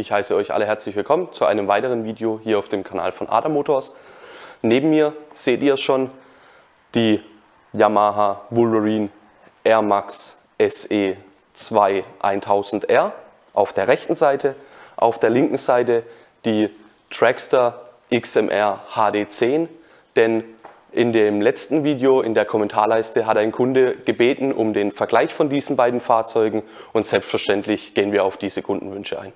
Ich heiße euch alle herzlich willkommen zu einem weiteren Video hier auf dem Kanal von ADA Motors. Neben mir seht ihr schon die Yamaha Wolverine Air Max SE 2 1000R auf der rechten Seite, auf der linken Seite die Dragster XMR HD10, denn in dem letzten Video in der Kommentarleiste hat ein Kunde gebeten um den Vergleich von diesen beiden Fahrzeugen und selbstverständlich gehen wir auf diese Kundenwünsche ein.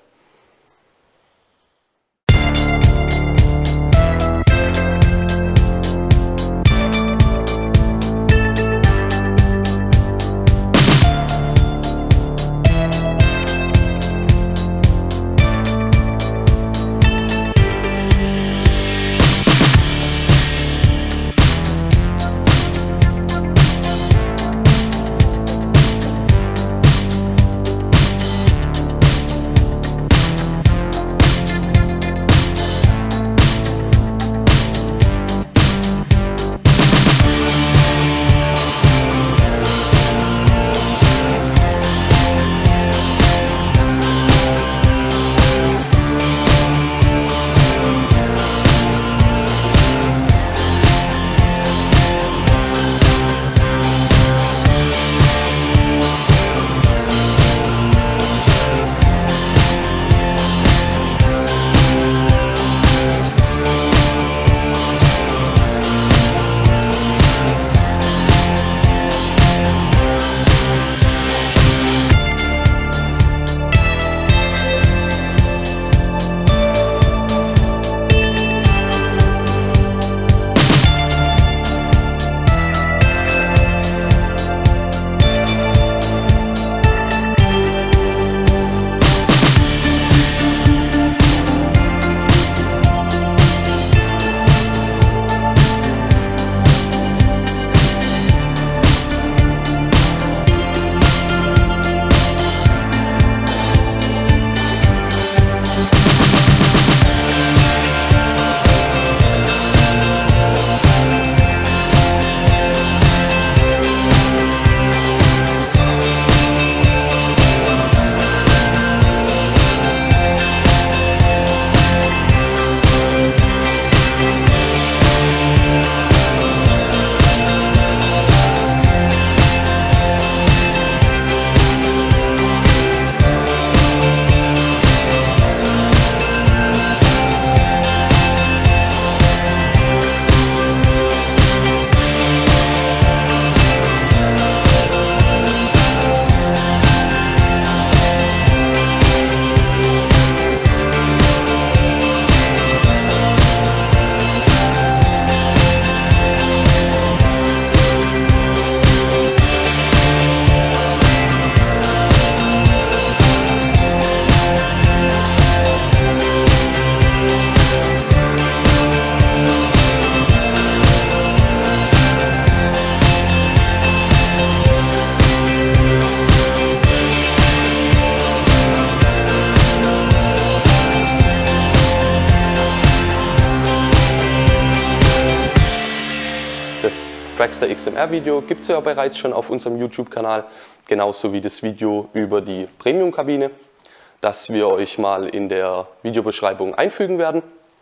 Das Dragster XMR Video gibt es ja bereits schon auf unserem YouTube-Kanal, genauso wie das Video über die Premium-Kabine, das wir euch mal in der Videobeschreibung einfügen werden.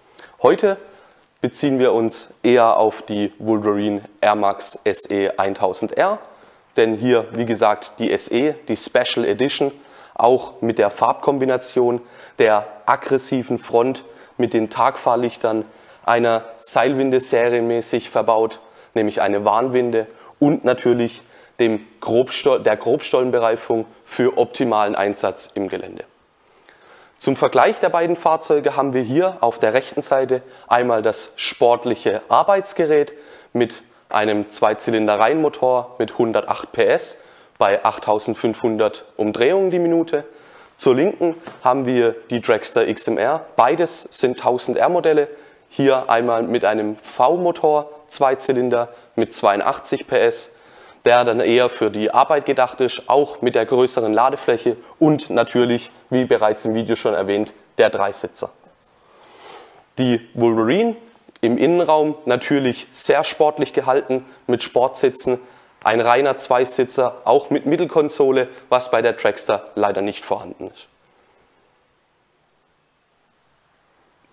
Heute beziehen wir uns eher auf die Wolverine Air Max SE 1000R, denn hier, wie gesagt, die SE, die Special Edition, auch mit der Farbkombination der aggressiven Front mit den Tagfahrlichtern, einer Seilwinde serienmäßig verbaut, nämlich eine Warnwinde und natürlich der Grobstollenbereifung für optimalen Einsatz im Gelände. Zum Vergleich der beiden Fahrzeuge haben wir hier auf der rechten Seite einmal das sportliche Arbeitsgerät mit einem Zweizylinder-Reihenmotor mit 108 PS bei 8500 Umdrehungen die Minute. Zur linken haben wir die Dragster XMR, beides sind 1000R Modelle, hier einmal mit einem V-Motor, Zweizylinder mit 82 PS, der dann eher für die Arbeit gedacht ist, auch mit der größeren Ladefläche und natürlich, wie bereits im Video schon erwähnt, der Dreisitzer. Die Wolverine im Innenraum natürlich sehr sportlich gehalten mit Sportsitzen, ein reiner Zweisitzer, auch mit Mittelkonsole, was bei der Dragster leider nicht vorhanden ist.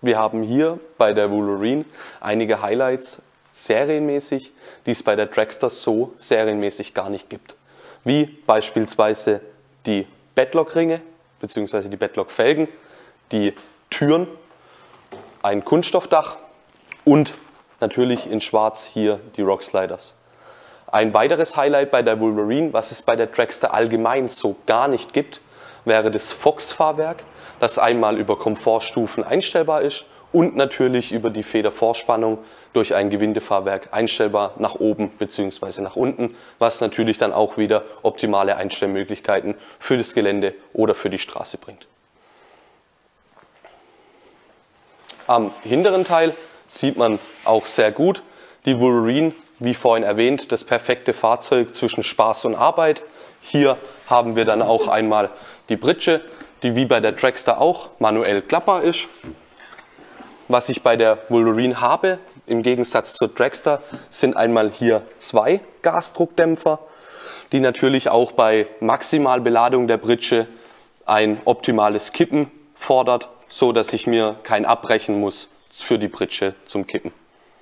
Wir haben hier bei der Wolverine einige Highlights serienmäßig, die es bei der Dragster so serienmäßig gar nicht gibt. Wie beispielsweise die Bedlock-Ringe bzw. die Bedlock-Felgen, die Türen, ein Kunststoffdach und natürlich in Schwarz hier die Rocksliders. Ein weiteres Highlight bei der Wolverine, was es bei der Dragster allgemein so gar nicht gibt, wäre das Fox-Fahrwerk, das einmal über Komfortstufen einstellbar ist und natürlich über die Federvorspannung durch ein Gewindefahrwerk einstellbar nach oben bzw. nach unten, was natürlich dann auch wieder optimale Einstellmöglichkeiten für das Gelände oder für die Straße bringt. Am hinteren Teil sieht man auch sehr gut die Wolverine, wie vorhin erwähnt, das perfekte Fahrzeug zwischen Spaß und Arbeit. Hier haben wir dann auch einmal die Pritsche, die wie bei der Dragster auch manuell klappbar ist. Was ich bei der Wolverine habe, im Gegensatz zur Dragster, sind einmal hier zwei Gasdruckdämpfer, die natürlich auch bei Maximalbeladung der Pritsche ein optimales Kippen fordert, so dass ich mir kein abbrechen muss für die Pritsche zum Kippen.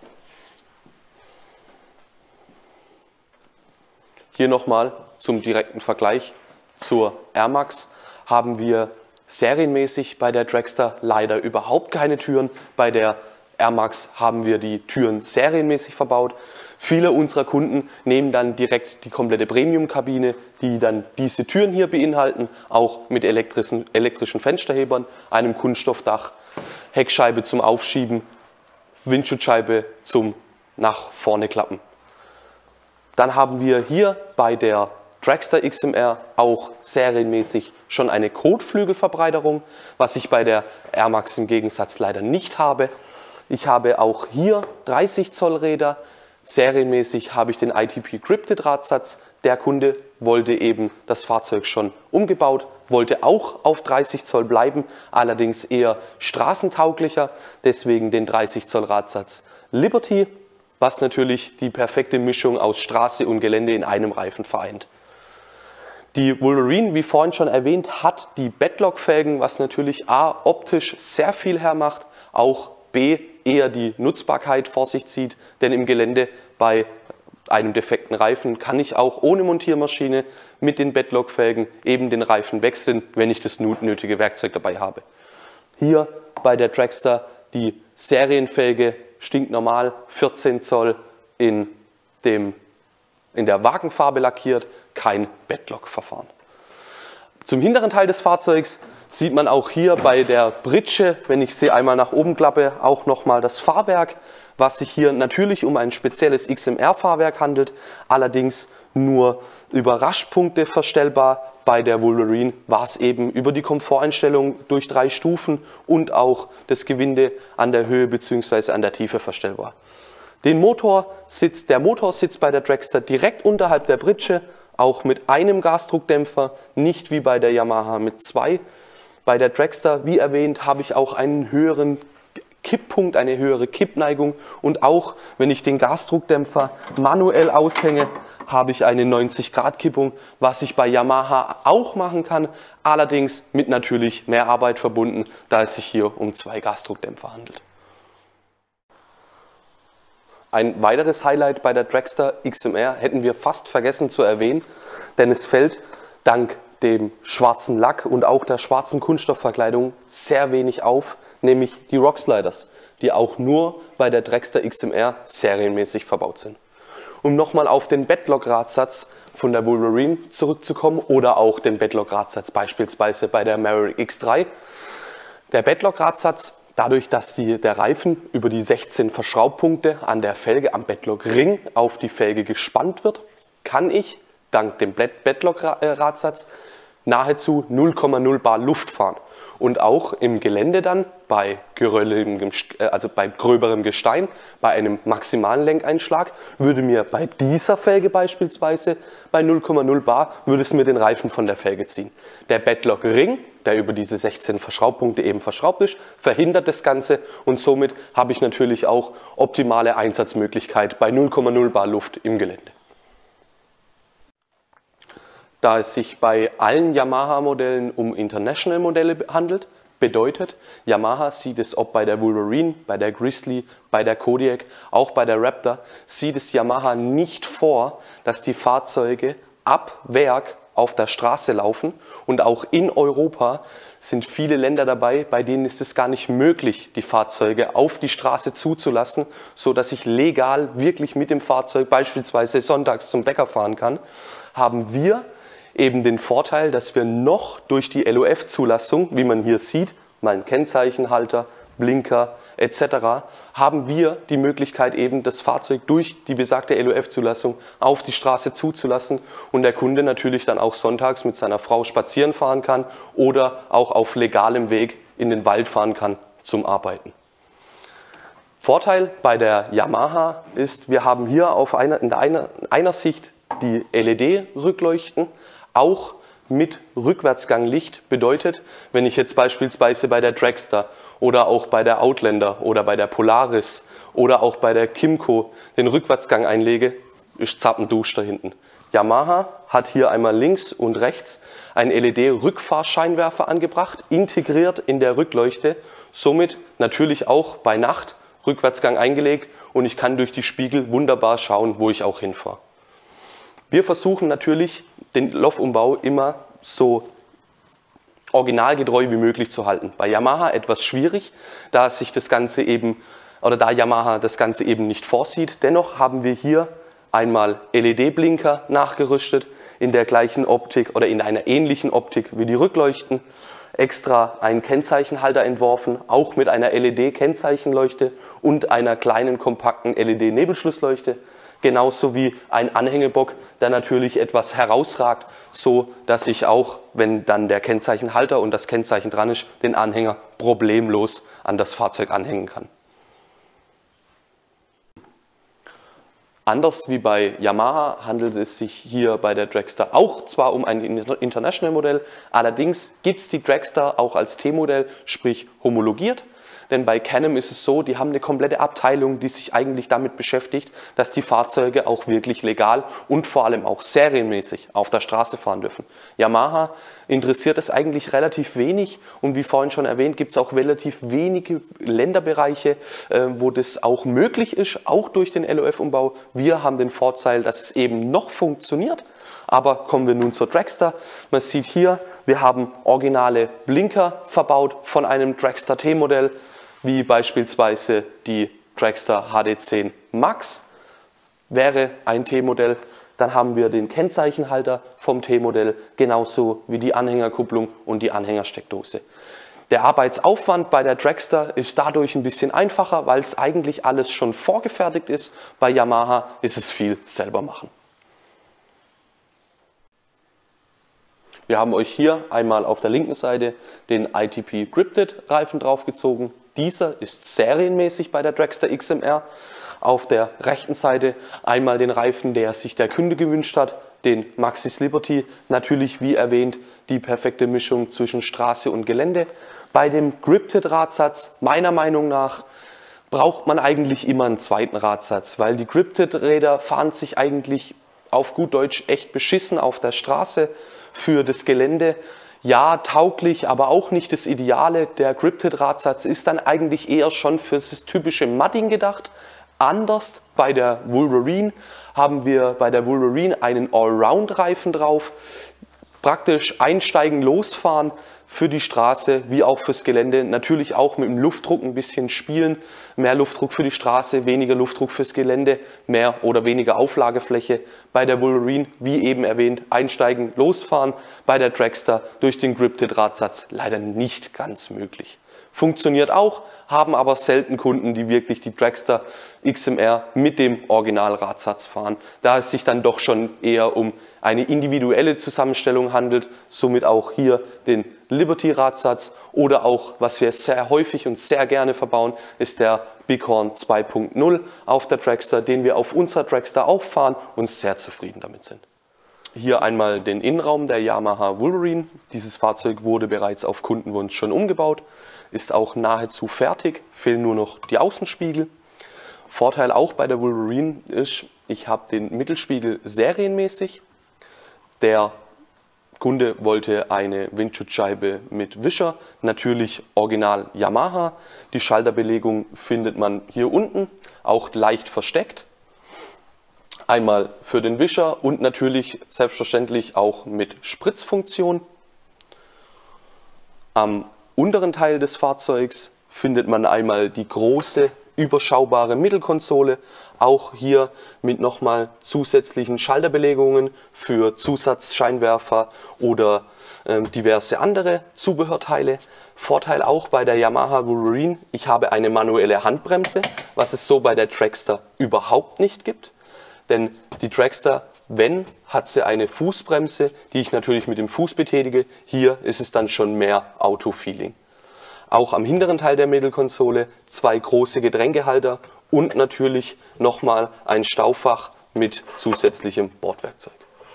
Hier nochmal zum direkten Vergleich zur Air Max haben wir serienmäßig bei der Dragster leider überhaupt keine Türen. Bei der Air Max haben wir die Türen serienmäßig verbaut. Viele unserer Kunden nehmen dann direkt die komplette Premium-Kabine, die dann diese Türen hier beinhalten, auch mit elektrischen Fensterhebern, einem Kunststoffdach, Heckscheibe zum Aufschieben, Windschutzscheibe zum nach vorne klappen. Dann haben wir hier bei der Dragster XMR auch serienmäßig schon eine Kotflügelverbreiterung, was ich bei der Air Max im Gegensatz leider nicht habe. Ich habe auch hier 30 Zoll Räder. Serienmäßig habe ich den ITP Grip Drahtsatz. Der Kunde wollte eben das Fahrzeug schon umgebaut, wollte auch auf 30 Zoll bleiben, allerdings eher straßentauglicher, deswegen den 30 Zoll Radsatz Liberty, was natürlich die perfekte Mischung aus Straße und Gelände in einem Reifen vereint. Die Wolverine, wie vorhin schon erwähnt, hat die Bedlock-Felgen, was natürlich A, optisch sehr viel hermacht, auch B, eher die Nutzbarkeit vor sich zieht, denn im Gelände bei einem defekten Reifen kann ich auch ohne Montiermaschine mit den Bedlock-Felgen eben den Reifen wechseln, wenn ich das nötige Werkzeug dabei habe. Hier bei der Dragster die Serienfelge stinknormal 14 Zoll in der Wagenfarbe lackiert, kein Bedlock-Verfahren. Zum hinteren Teil des Fahrzeugs sieht man auch hier bei der Pritsche, wenn ich sie einmal nach oben klappe, auch nochmal das Fahrwerk, was sich hier natürlich um ein spezielles XMR-Fahrwerk handelt, allerdings nur über Raschpunkte verstellbar. Bei der Wolverine war es eben über die Komforteinstellung durch 3 Stufen und auch das Gewinde an der Höhe bzw. an der Tiefe verstellbar. Der Motor sitzt bei der Dragster direkt unterhalb der Pritsche, auch mit einem Gasdruckdämpfer, nicht wie bei der Yamaha mit 2. Bei der Dragster, wie erwähnt, habe ich auch einen höheren Kipppunkt, eine höhere Kippneigung und auch wenn ich den Gasdruckdämpfer manuell aushänge, habe ich eine 90-Grad-Kippung, was ich bei Yamaha auch machen kann, allerdings mit natürlich mehr Arbeit verbunden, da es sich hier um 2 Gasdruckdämpfer handelt. Ein weiteres Highlight bei der Dragster XMR hätten wir fast vergessen zu erwähnen, denn es fällt dank dem schwarzen Lack und auch der schwarzen Kunststoffverkleidung sehr wenig auf, nämlich die Rocksliders, die auch nur bei der Dragster XMR serienmäßig verbaut sind. Um nochmal auf den Bedlock-Radsatz von der Wolverine zurückzukommen oder auch den Bedlock-Radsatz beispielsweise bei der Maverick X3. Der Bedlock-Radsatz, dadurch, dass der Reifen über die 16 Verschraubpunkte an der Felge am Bedlock-Ring auf die Felge gespannt wird, kann ich dank dem Bedlock-Radsatz nahezu 0,0 bar Luft fahren. Und auch im Gelände dann bei gröberem Gestein, bei einem maximalen Lenkeinschlag, würde mir bei dieser Felge beispielsweise bei 0,0 bar, würde es mir den Reifen von der Felge ziehen. Der Bedlock-Ring, der über diese 16 Verschraubpunkte eben verschraubt ist, verhindert das Ganze und somit habe ich natürlich auch optimale Einsatzmöglichkeit bei 0,0 bar Luft im Gelände. Da es sich bei allen Yamaha-Modellen um International-Modelle handelt, Bedeutet, Yamaha sieht es, ob bei der Wolverine, bei der Grizzly, bei der Kodiak, auch bei der Raptor, sieht es Yamaha nicht vor, dass die Fahrzeuge ab Werk auf der Straße laufen. Und auch in Europa sind viele Länder dabei, bei denen ist es gar nicht möglich, die Fahrzeuge auf die Straße zuzulassen, so dass ich legal wirklich mit dem Fahrzeug beispielsweise sonntags zum Bäcker fahren kann. Haben wir eben den Vorteil, dass wir noch durch die LOF-Zulassung, wie man hier sieht, mein Kennzeichenhalter, Blinker etc., haben wir die Möglichkeit, eben das Fahrzeug durch die besagte LOF-Zulassung auf die Straße zuzulassen und der Kunde natürlich dann auch sonntags mit seiner Frau spazieren fahren kann oder auch auf legalem Weg in den Wald fahren kann zum Arbeiten. Vorteil bei der Yamaha ist, wir haben hier in einer Sicht die LED-Rückleuchten, auch mit Rückwärtsganglicht. Bedeutet, wenn ich jetzt beispielsweise bei der Dragster oder auch bei der Outlander oder bei der Polaris oder auch bei der Kymco den Rückwärtsgang einlege, ist zappendusch da hinten. Yamaha hat hier einmal links und rechts einen LED-Rückfahrscheinwerfer angebracht, integriert in der Rückleuchte, somit natürlich auch bei Nacht Rückwärtsgang eingelegt und ich kann durch die Spiegel wunderbar schauen, wo ich auch hinfahre. Wir versuchen natürlich, den LOF-Umbau immer so originalgetreu wie möglich zu halten. Bei Yamaha etwas schwierig, da Yamaha das Ganze eben nicht vorsieht. Dennoch haben wir hier einmal LED-Blinker nachgerüstet in der gleichen Optik oder in einer ähnlichen Optik wie die Rückleuchten. Extra einen Kennzeichenhalter entworfen, auch mit einer LED-Kennzeichenleuchte und einer kleinen kompakten LED-Nebelschlussleuchte. Genauso wie ein Anhängebock, der natürlich etwas herausragt, so dass ich auch, wenn dann der Kennzeichenhalter und das Kennzeichen dran ist, den Anhänger problemlos an das Fahrzeug anhängen kann. Anders wie bei Yamaha handelt es sich hier bei der Dragster auch zwar um ein International-Modell, allerdings gibt es die Dragster auch als T-Modell, sprich homologiert. Denn bei Can-Am ist es so, die haben eine komplette Abteilung, die sich eigentlich damit beschäftigt, dass die Fahrzeuge auch wirklich legal und vor allem auch serienmäßig auf der Straße fahren dürfen. Yamaha interessiert es eigentlich relativ wenig und wie vorhin schon erwähnt, gibt es auch relativ wenige Länderbereiche, wo das auch möglich ist, auch durch den LOF-Umbau. Wir haben den Vorteil, dass es eben noch funktioniert. Aber kommen wir nun zur Dragster. Man sieht hier, wir haben originale Blinker verbaut von einem Dragster T-Modell, wie beispielsweise die Dragster HD10 Max wäre ein T-Modell. Dann haben wir den Kennzeichenhalter vom T-Modell, genauso wie die Anhängerkupplung und die Anhängersteckdose. Der Arbeitsaufwand bei der Dragster ist dadurch ein bisschen einfacher, weil es eigentlich alles schon vorgefertigt ist. Bei Yamaha ist es viel selber machen. Wir haben euch hier einmal auf der linken Seite den ITP Gripted Reifen draufgezogen. Dieser ist serienmäßig bei der Dragster XMR. Auf der rechten Seite einmal den Reifen, der sich der Kunde gewünscht hat, den Maxxis Liberty. Natürlich, wie erwähnt, die perfekte Mischung zwischen Straße und Gelände. Bei dem Gripted Radsatz, meiner Meinung nach, braucht man eigentlich immer einen zweiten Radsatz, weil die Gripted Räder fahren sich eigentlich auf gut Deutsch echt beschissen auf der Straße für das Gelände. Ja, tauglich, aber auch nicht das Ideale. Der Gripted Radsatz ist dann eigentlich eher schon für das typische Mudding gedacht. Anders bei der Wolverine haben wir bei der Wolverine einen Allround-Reifen drauf. Praktisch einsteigen, losfahren für die Straße wie auch fürs Gelände. Natürlich auch mit dem Luftdruck ein bisschen spielen. Mehr Luftdruck für die Straße, weniger Luftdruck fürs Gelände, mehr oder weniger Auflagefläche. Bei der Wolverine, wie eben erwähnt, einsteigen, losfahren. Bei der Dragster durch den Gripted Radsatz leider nicht ganz möglich. Funktioniert auch, haben aber selten Kunden, die wirklich die Dragster XMR mit dem Original-Radsatz fahren, da es sich dann doch schon eher um eine individuelle Zusammenstellung handelt, somit auch hier den Liberty-Radsatz oder auch, was wir sehr häufig und sehr gerne verbauen, ist der Bighorn 2.0 auf der Dragster, den wir auf unserer Dragster auch fahren und sehr zufrieden damit sind. Hier einmal den Innenraum der Yamaha Wolverine. Dieses Fahrzeug wurde bereits auf Kundenwunsch schon umgebaut, ist auch nahezu fertig, fehlen nur noch die Außenspiegel. Vorteil auch bei der Wolverine ist, ich habe den Mittelspiegel serienmäßig. Der Kunde wollte eine Windschutzscheibe mit Wischer, natürlich original Yamaha. Die Schalterbelegung findet man hier unten, auch leicht versteckt. Einmal für den Wischer und natürlich selbstverständlich auch mit Spritzfunktion. Am unteren Teil des Fahrzeugs findet man einmal die große, überschaubare Mittelkonsole, auch hier mit nochmal zusätzlichen Schalterbelegungen für Zusatzscheinwerfer oder diverse andere Zubehörteile. Vorteil auch bei der Yamaha Wolverine, ich habe eine manuelle Handbremse, was es so bei der Dragster überhaupt nicht gibt. Denn die Dragster, wenn, hat sie eine Fußbremse, die ich natürlich mit dem Fuß betätige. Hier ist es dann schon mehr Autofeeling. Auch am hinteren Teil der Mittelkonsole 2 große Getränkehalter und natürlich nochmal ein Staufach mit zusätzlichem Bordwerkzeug.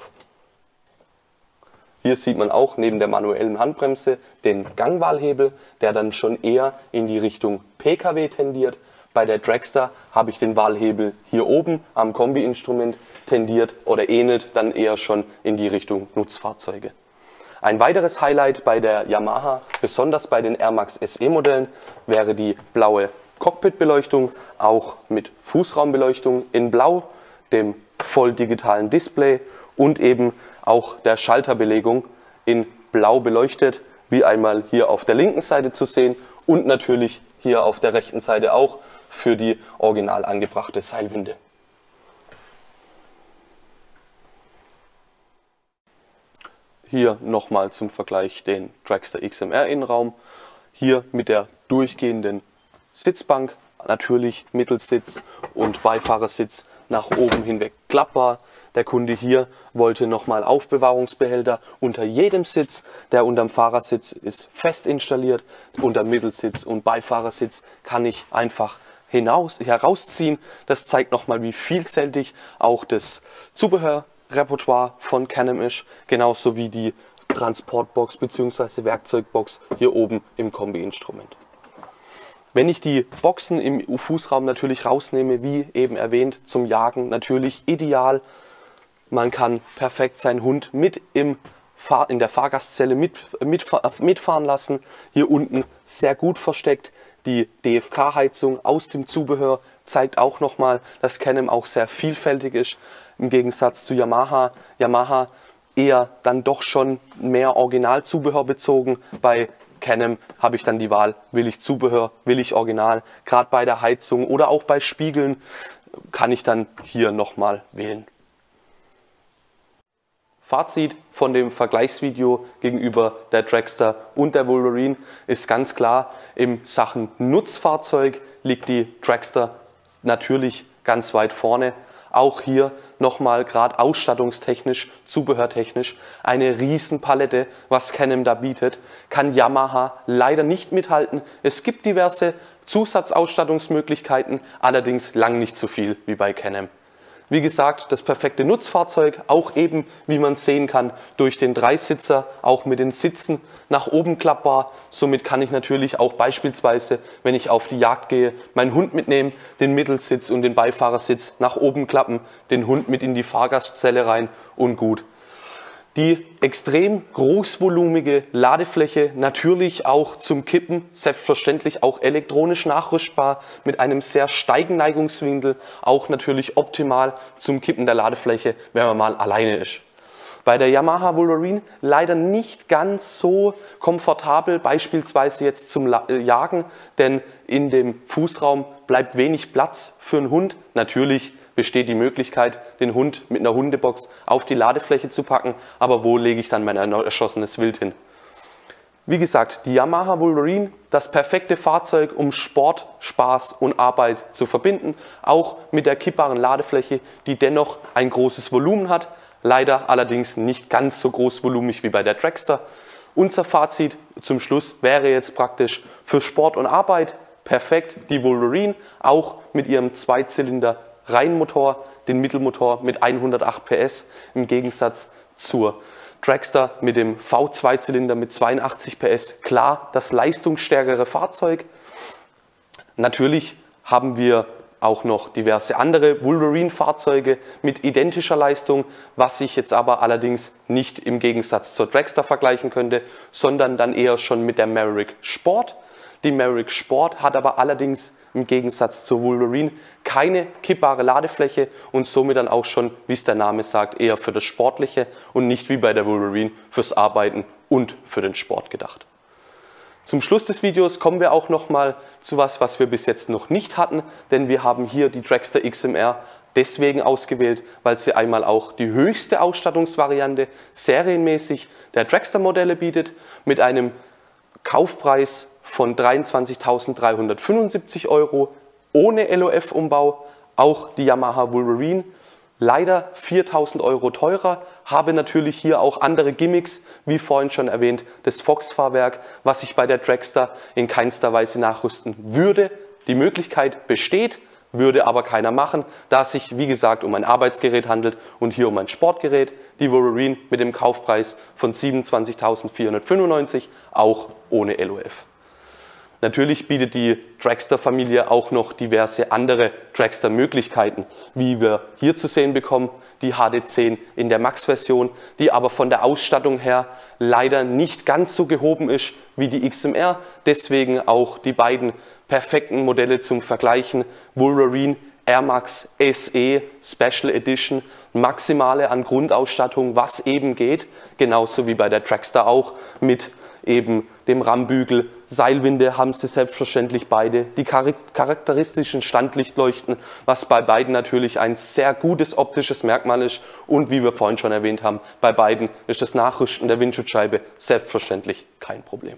Hier sieht man auch neben der manuellen Handbremse den Gangwahlhebel, der dann schon eher in die Richtung PKW tendiert. Bei der Dragster habe ich den Wahlhebel hier oben am Kombi-Instrument tendiert oder ähnelt dann eher schon in die Richtung Nutzfahrzeuge. Ein weiteres Highlight bei der Yamaha, besonders bei den Air Max SE Modellen, wäre die blaue Cockpitbeleuchtung, auch mit Fußraumbeleuchtung in Blau, dem voll digitalen Display und eben auch der Schalterbelegung in Blau beleuchtet, wie einmal hier auf der linken Seite zu sehen und natürlich hier auf der rechten Seite auch für die original angebrachte Seilwinde. Hier nochmal zum Vergleich den Dragster XMR Innenraum. Hier mit der durchgehenden Sitzbank, natürlich Mittelsitz und Beifahrersitz nach oben hinweg klappbar. Der Kunde hier wollte nochmal Aufbewahrungsbehälter unter jedem Sitz. Der unterm Fahrersitz ist fest installiert. Unter Mittelsitz und Beifahrersitz kann ich einfach herausziehen. Das zeigt nochmal, wie vielfältig auch das Zubehörrepertoire von Can-Am ist, genauso wie die Transportbox bzw. Werkzeugbox hier oben im Kombi-Instrument. Wenn ich die Boxen im Fußraum natürlich rausnehme, wie eben erwähnt, zum Jagen natürlich ideal. Man kann perfekt seinen Hund mit in der Fahrgastzelle mitfahren lassen. Hier unten sehr gut versteckt. Die DFK-Heizung aus dem Zubehör zeigt auch nochmal, dass Can-Am auch sehr vielfältig ist. Im Gegensatz zu Yamaha. Yamaha eher dann doch schon mehr Originalzubehör bezogen. Bei Can-Am habe ich dann die Wahl, will ich Zubehör, will ich Original. Gerade bei der Heizung oder auch bei Spiegeln kann ich dann hier nochmal wählen. Fazit von dem Vergleichsvideo gegenüber der Dragster und der Wolverine ist ganz klar, in Sachen Nutzfahrzeug liegt die Dragster natürlich ganz weit vorne. Auch hier nochmal gerade ausstattungstechnisch, zubehörtechnisch eine Riesenpalette, was Can-Am da bietet, kann Yamaha leider nicht mithalten. Es gibt diverse Zusatzausstattungsmöglichkeiten, allerdings lang nicht so viel wie bei Can-Am. Wie gesagt, das perfekte Nutzfahrzeug, auch eben, wie man sehen kann, durch den Dreisitzer, auch mit den Sitzen nach oben klappbar. Somit kann ich natürlich auch beispielsweise, wenn ich auf die Jagd gehe, meinen Hund mitnehmen, den Mittelsitz und den Beifahrersitz nach oben klappen, den Hund mit in die Fahrgastzelle rein und gut. Die extrem großvolumige Ladefläche natürlich auch zum Kippen, selbstverständlich auch elektronisch nachrüstbar mit einem sehr steigen Neigungswinkel, auch natürlich optimal zum Kippen der Ladefläche, wenn man mal alleine ist. Bei der Yamaha Wolverine leider nicht ganz so komfortabel, beispielsweise jetzt zum Jagen, denn in dem Fußraum bleibt wenig Platz für einen Hund. Natürlich besteht die Möglichkeit, den Hund mit einer Hundebox auf die Ladefläche zu packen, aber wo lege ich dann mein erschossenes Wild hin? Wie gesagt, die Yamaha Wolverine, das perfekte Fahrzeug, um Sport, Spaß und Arbeit zu verbinden, auch mit der kippbaren Ladefläche, die dennoch ein großes Volumen hat, leider allerdings nicht ganz so großvolumig wie bei der Dragster. Unser Fazit zum Schluss wäre jetzt praktisch für Sport und Arbeit perfekt die Wolverine, auch mit ihrem Zweizylinder Reihenmotor, den Mittelmotor mit 108 PS im Gegensatz zur Dragster mit dem V2-Zylinder mit 82 PS. Klar, das leistungsstärkere Fahrzeug. Natürlich haben wir auch noch diverse andere Wolverine-Fahrzeuge mit identischer Leistung, was sich jetzt aber allerdings nicht im Gegensatz zur Dragster vergleichen könnte, sondern dann eher schon mit der Maverick Sport. Die Maverick Sport hat aber allerdings im Gegensatz zur Wolverine keine kippbare Ladefläche und somit dann auch schon, wie es der Name sagt, eher für das Sportliche und nicht wie bei der Wolverine fürs Arbeiten und für den Sport gedacht. Zum Schluss des Videos kommen wir auch nochmal zu was wir bis jetzt noch nicht hatten, denn wir haben hier die Dragster XMR deswegen ausgewählt, weil sie einmal auch die höchste Ausstattungsvariante serienmäßig der Dragster-Modelle bietet, mit einem Kaufpreis von 23.375 € ohne LOF-Umbau, auch die Yamaha Wolverine leider 4.000 € teurer, habe natürlich hier auch andere Gimmicks, wie vorhin schon erwähnt, das Fox-Fahrwerk, was ich bei der Dragster in keinster Weise nachrüsten würde. Die Möglichkeit besteht, würde aber keiner machen, da es sich, wie gesagt, um ein Arbeitsgerät handelt und hier um ein Sportgerät. Die Wolverine mit dem Kaufpreis von 27.495 €, auch ohne LOF. Natürlich bietet die Dragster-Familie auch noch diverse andere Dragster-Möglichkeiten, wie wir hier zu sehen bekommen, die HD10 in der Max-Version, die aber von der Ausstattung her leider nicht ganz so gehoben ist wie die XMR. Deswegen auch die beiden perfekten Modelle zum Vergleichen: Wolverine Air Max SE Special Edition, maximale an Grundausstattung, was eben geht, genauso wie bei der Dragster auch, mit eben dem Rammbügel, Seilwinde haben sie selbstverständlich beide, die charakteristischen Standlichtleuchten, was bei beiden natürlich ein sehr gutes optisches Merkmal ist, und wie wir vorhin schon erwähnt haben, bei beiden ist das Nachrüsten der Windschutzscheibe selbstverständlich kein Problem.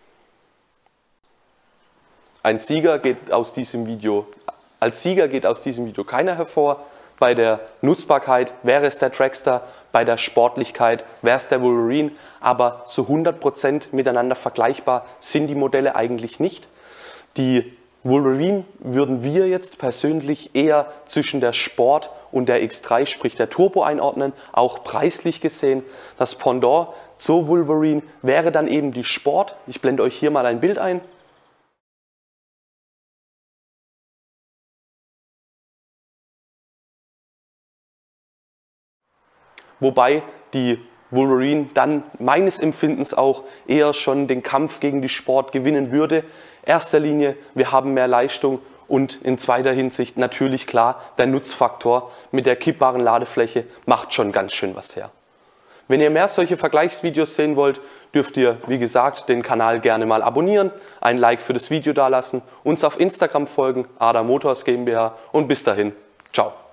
Als Sieger geht aus diesem Video keiner hervor. Bei der Nutzbarkeit wäre es der Dragster, bei der Sportlichkeit wäre es der Wolverine, aber zu 100% miteinander vergleichbar sind die Modelle eigentlich nicht. Die Wolverine würden wir jetzt persönlich eher zwischen der Sport und der X3, sprich der Turbo, einordnen, auch preislich gesehen. Das Pendant zur Wolverine wäre dann eben die Sport. Ich blende euch hier mal ein Bild ein. Wobei die Wolverine dann meines Empfindens auch eher schon den Kampf gegen die Sport gewinnen würde. Erster Linie, wir haben mehr Leistung, und in zweiter Hinsicht natürlich klar, der Nutzfaktor mit der kippbaren Ladefläche macht schon ganz schön was her. Wenn ihr mehr solche Vergleichsvideos sehen wollt, dürft ihr, wie gesagt, den Kanal gerne mal abonnieren, ein Like für das Video dalassen, uns auf Instagram folgen, ADA Motors GmbH, und bis dahin, ciao.